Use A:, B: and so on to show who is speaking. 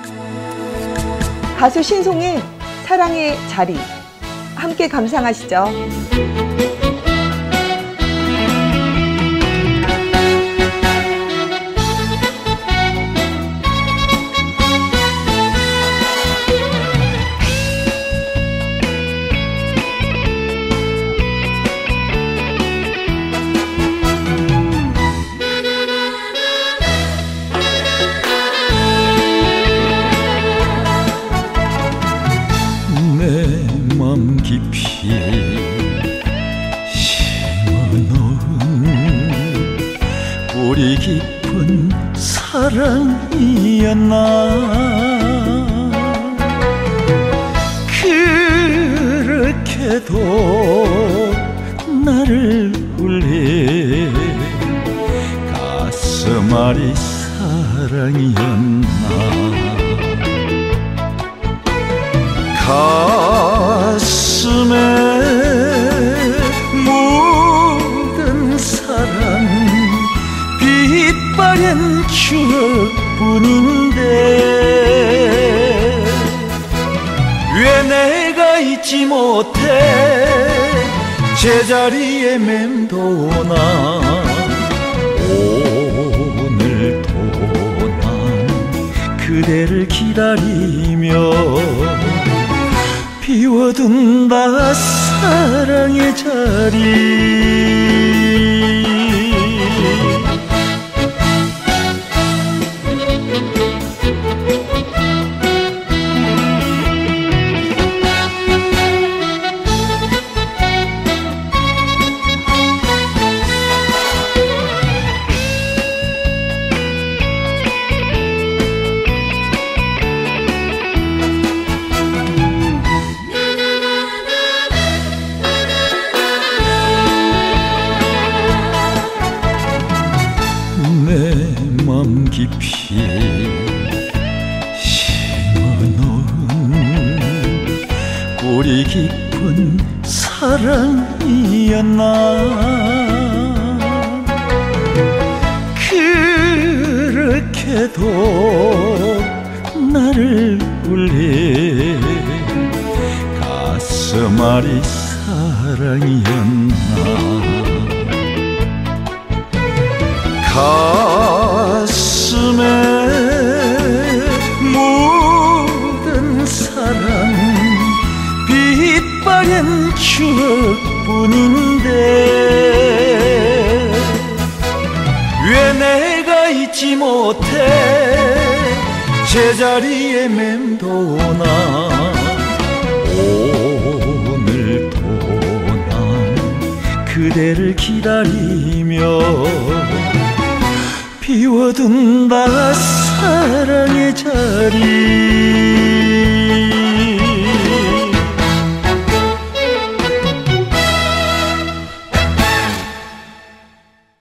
A: 가수 신송의 사랑의 자리 함께 감상하시죠.
B: 깊이 심어놓은 뿌리 깊은 사랑이었나. 그렇게도 나를 울리 가슴 아리 사랑이었나. 가슴에 묻은 사랑 빛바랜 추억뿐인데 왜 내가 잊지 못해 제자리에 맴도나. 오늘도 난 그대를 기다리며 비워둔다 사랑의 자리. 내 맘 깊이 심어놓은 뿌리 깊은 사랑이었나. 그렇게도 나를 울리 가슴 아리 사랑이었나. 가슴에 묻은 사랑 빛바랜 추억뿐인데 왜 내가 잊지 못해 제자리에 맴도나. 오늘도 난 그대를 기다리며 비워둔다 사랑의 자리.